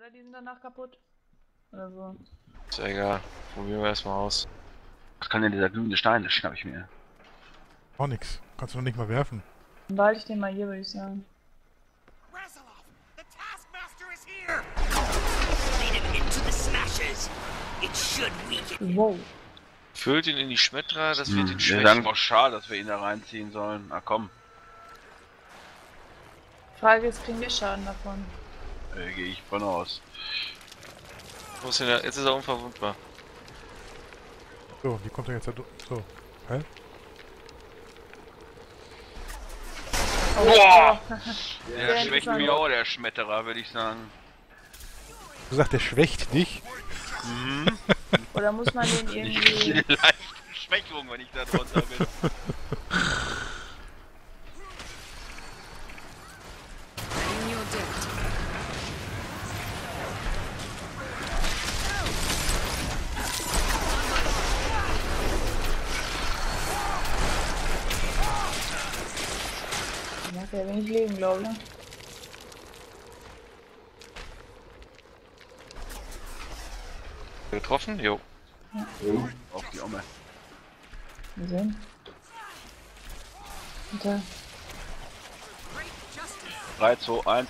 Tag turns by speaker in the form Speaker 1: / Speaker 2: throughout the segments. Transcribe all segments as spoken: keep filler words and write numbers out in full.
Speaker 1: oder? Die sind danach kaputt. Oder so.
Speaker 2: Ist ja egal. Probieren wir erstmal aus.
Speaker 3: Was kann denn dieser glühende Stein? Das schnapp ich mir.
Speaker 4: Auch nix. Kannst du noch nicht mal werfen.
Speaker 1: Dann behalte ich den mal hier, würde ich sagen.
Speaker 5: Rasalov, the Taskmaster is here! Lead him into the smashes. It should weaken.
Speaker 1: Wow.
Speaker 2: Füllt ihn in die Schmetterer, das wird
Speaker 3: Hm,
Speaker 2: ihn
Speaker 3: wir
Speaker 2: schwächen.
Speaker 3: sagen doch schade, dass wir ihn da reinziehen sollen. Na komm,
Speaker 1: Frage ist, kriegen wir Schaden davon?
Speaker 3: äh, gehe ich von aus.
Speaker 2: Wo ist denn der? Jetzt ist er unverwundbar.
Speaker 4: So, wie kommt er jetzt da durch? So. Hä?
Speaker 3: Boah!
Speaker 1: Sehr
Speaker 3: Der schwächt
Speaker 1: interessant.
Speaker 3: mich auch, der Schmetterer, würde ich sagen.
Speaker 4: Du sagst, der schwächt dich.
Speaker 1: Oder muss man den
Speaker 3: Ich
Speaker 1: irgendwie...
Speaker 3: eine leichte Schwächung, wenn ich da drunter bin.
Speaker 1: Der macht ja wenig Leben, glaube ich.
Speaker 2: Getroffen? Jo.
Speaker 3: Auf die Omme.
Speaker 1: Wir sehen. Bitte.
Speaker 3: drei, zwei, eins.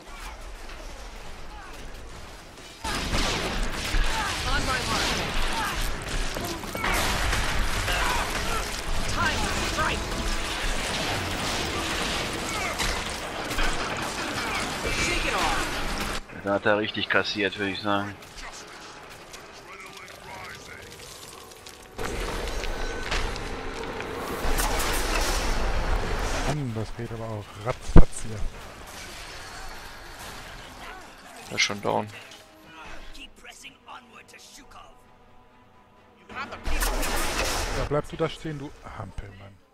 Speaker 3: Da hat er richtig kassiert, würde ich sagen.
Speaker 4: Mann, das geht aber auch ratzfatz hier.
Speaker 2: Er ist schon down.
Speaker 5: Keep pressing onward to Shukov.
Speaker 4: Da bleibst du da stehen, du Hampelmann.